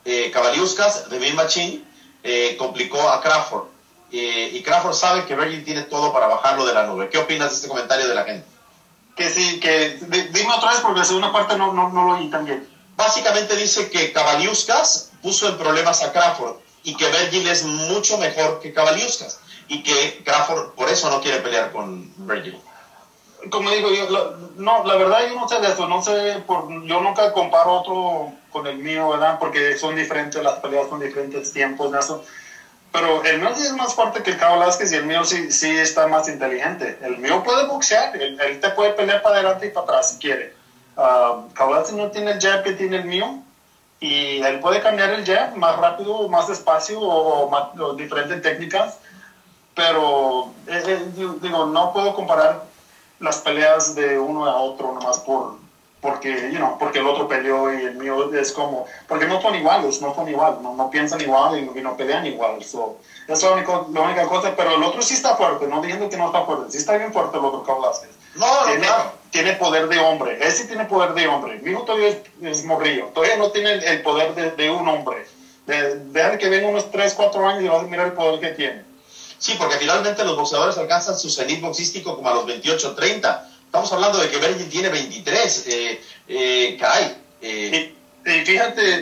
Kavaliauskas, The Mean Machine, complicó a Crawford. Y Crawford sabe que Virgil tiene todo para bajarlo de la nube. ¿Qué opinas de este comentario de la gente? Que sí, dime otra vez porque la segunda parte no lo oí tan bien. Básicamente dice que Kavaliauskas puso en problemas a Crawford y que Virgil es mucho mejor que Kavaliauskas y que Crawford por eso no quiere pelear con Virgil. Como digo yo, la verdad yo no sé de eso, yo nunca comparo otro con el mío, ¿verdad? Porque son diferentes, las peleas son diferentes tiempos de eso. Pero el mío sí es más fuerte que el Caio Velasquez y el mío sí está más inteligente. El mío puede boxear, él te puede pelear para adelante y para atrás si quiere. Caio Velasquez no tiene el jab que tiene el mío y él puede cambiar el jab más rápido, más despacio o diferentes técnicas. Pero digo, no puedo comparar las peleas de uno a otro nomás porque el otro peleó y el mío es como, porque no son iguales, no piensan igual y no pelean igual. So, es la única cosa, pero el otro sí está fuerte, no diciendo que no está fuerte, sí está bien fuerte el otro Caio Velasquez. Tiene poder de hombre, él sí tiene poder de hombre. Mi hijo todavía es morrillo, todavía no tiene el poder de un hombre. Déjale que venga unos 3, 4 años y vas a mirar el poder que tiene. Sí, porque finalmente los boxeadores alcanzan su cenit boxístico como a los 28, 30. Estamos hablando de que Virgil tiene 23. Caray. Y fíjate,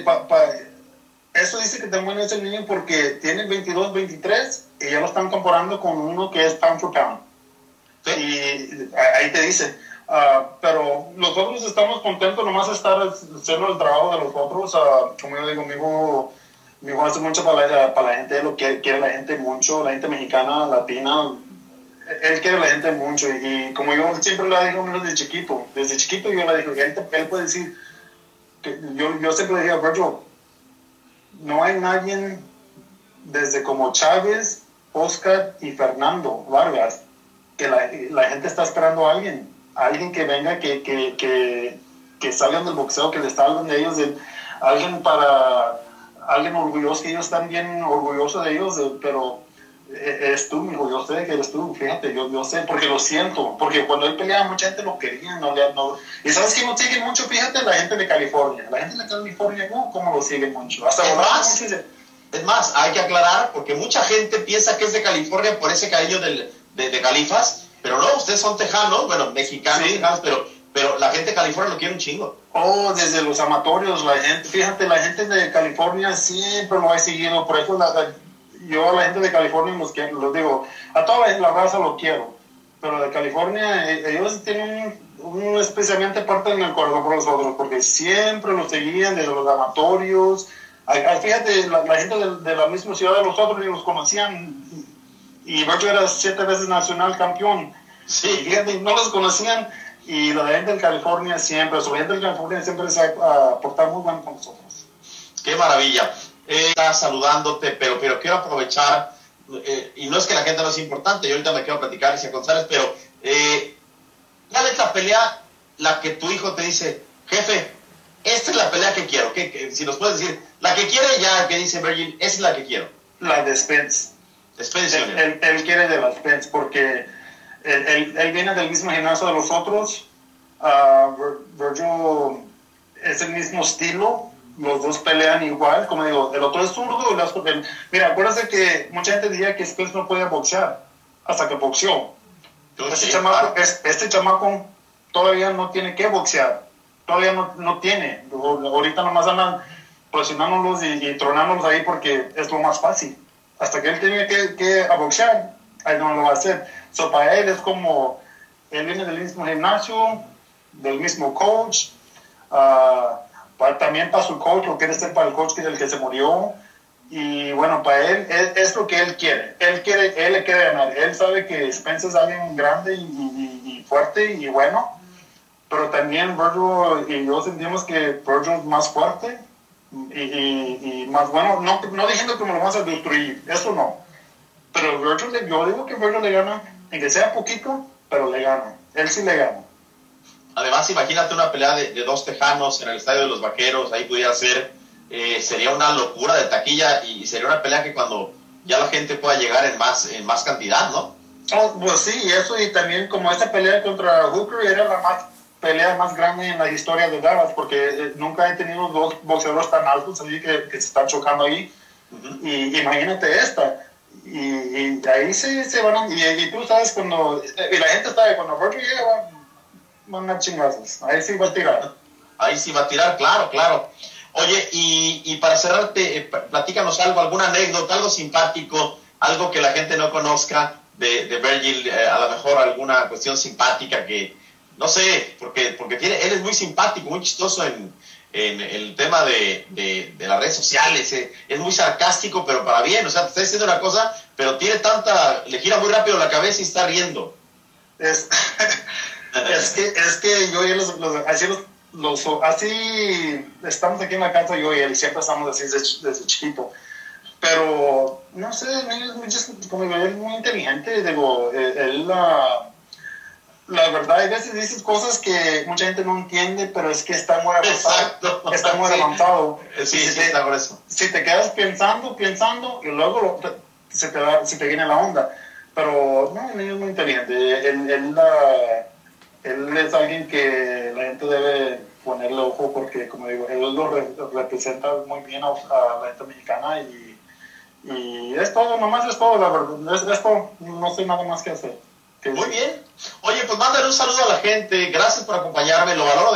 eso dice que también es el niño porque tiene 22, 23 y ya lo están comparando con uno que es pound for pound. ¿Sí? Y ahí te dice. Pero nosotros estamos contentos nomás de estar haciendo el trabajo de los otros. Como yo digo, mi hijo hace mucho para la gente, lo que quiere la gente mucho, la gente mexicana, latina. Él quiere a la gente mucho y como yo siempre le digo desde chiquito yo le digo, él puede decir, que yo siempre le digo a Virgil, no hay nadie desde como Chávez, Oscar y Fernando Vargas, que la gente está esperando a alguien que venga, que salgan del boxeo, que les hablen de ellos, alguien orgulloso, que ellos están bien orgullosos de ellos, pero eres tú, mijo, yo sé que eres tú, fíjate, yo sé, porque lo siento, porque cuando él peleaba mucha gente lo quería, y sabes que no siguen mucho, fíjate, la gente de California, cómo lo siguen mucho, hasta es más, hay que aclarar, porque mucha gente piensa que es de California por ese cariño de Califas, pero no, ustedes son tejanos, bueno, mexicanos, sí. Tejanos, pero la gente de California lo quiere un chingo. Desde los amatorios, la gente de California siempre lo ha seguido, por eso yo a la gente de California los digo, a toda la raza lo quiero, pero de California ellos tienen especialmente parte en el corazón por nosotros, porque siempre los seguían desde los amatorios. Fíjate, la gente de la misma ciudad de nosotros ni los conocían, y Virgil era 7 veces nacional campeón. Sí, fíjate, no los conocían, y la gente de California siempre, la gente de California siempre se ha portado muy bien con nosotros. ¡Qué maravilla! Está saludándote, pero quiero aprovechar, y no es que la gente no es importante, yo ahorita me quiero platicar Alicia González, pero ¿cuál es la pelea la que tu hijo te dice, jefe, esta es la pelea que quiero? Si nos puedes decir, la que quiere ya, que dice Virgil, esa es la que quiero. La de Spence. Él quiere de la Spence porque él viene del mismo gimnasio de los otros. Virgil es el mismo estilo. Los dos pelean igual, como digo, el otro es zurdo. Mira, acuérdate que mucha gente decía que Spence no podía boxear hasta que boxeó. Este chamaco todavía no tiene que boxear, todavía no tiene. Ahorita nomás andan presionándolos y tronándolos ahí porque es lo más fácil. Hasta que él tiene que boxear, ahí no lo va a hacer. Para él es como, él viene del mismo gimnasio, del mismo coach, también para su coach, lo quiere ser para el coach que es el que se murió, y bueno, para él es lo que él quiere, él le quiere ganar, él sabe que Spence es alguien grande y fuerte y bueno, pero también Virgil y yo sentimos que Virgil es más fuerte y más bueno, no diciendo que me lo vamos a destruir, eso no, pero Virgil, yo digo que Virgil le gana, en que sea poquito, pero le gana, él sí le gana. Además, imagínate una pelea de dos tejanos en el Estadio de los Vaqueros, ahí pudiera ser, sería una locura de taquilla y sería una pelea que cuando ya la gente pueda llegar en más cantidad, ¿no? Pues sí, eso, y también como esa pelea contra Hooker era la más pelea más grande en la historia de Dallas, porque nunca he tenido dos boxeadores tan altos así que se están chocando ahí. Y imagínate esta. Y ahí se van y tú sabes cuando y la gente sabe cuando Roger llega van a chingazos, ahí sí va a tirar. Ahí sí va a tirar, claro, claro. Oye, y para cerrarte, platícanos algo, alguna anécdota, algo simpático, algo que la gente no conozca de Vergil, a lo mejor alguna cuestión simpática que, no sé, porque él es muy simpático, muy chistoso en el tema de las redes sociales, es muy sarcástico, pero para bien, o sea, te está diciendo una cosa, pero tiene le gira muy rápido la cabeza y está riendo. Es que yo y él así estamos aquí en la casa, yo y él siempre estamos así desde chiquito, pero no sé, como digo, él es muy inteligente, digo, él la verdad, a veces dices cosas que mucha gente no entiende, pero es que está muy avanzado. Exacto. Está muy avanzado. Sí, está por eso. Si te quedas pensando, y luego se te viene la onda. Pero no, él es muy inteligente. Él es alguien que la gente debe ponerle ojo porque, como digo, él lo representa muy bien a la gente mexicana y es todo, nomás es todo, la verdad. Es todo, no sé nada más que hacer. Muy bien. Oye, pues mándale un saludo a la gente. Gracias por acompañarme. Lo valoro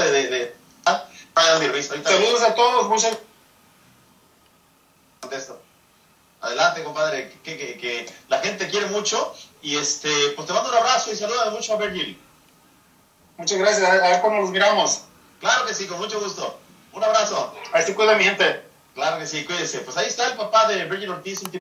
Saludos a todos. Muchas Contesto. Adelante, compadre. Que la gente quiere mucho. Y pues te mando un abrazo y saluda mucho a Vergil. Muchas gracias. A ver cuando los miramos. Claro que sí, con mucho gusto. Un abrazo. Ahí se cuida mi gente. Claro que sí, cuídese. Pues ahí está el papá de Vergil Ortiz.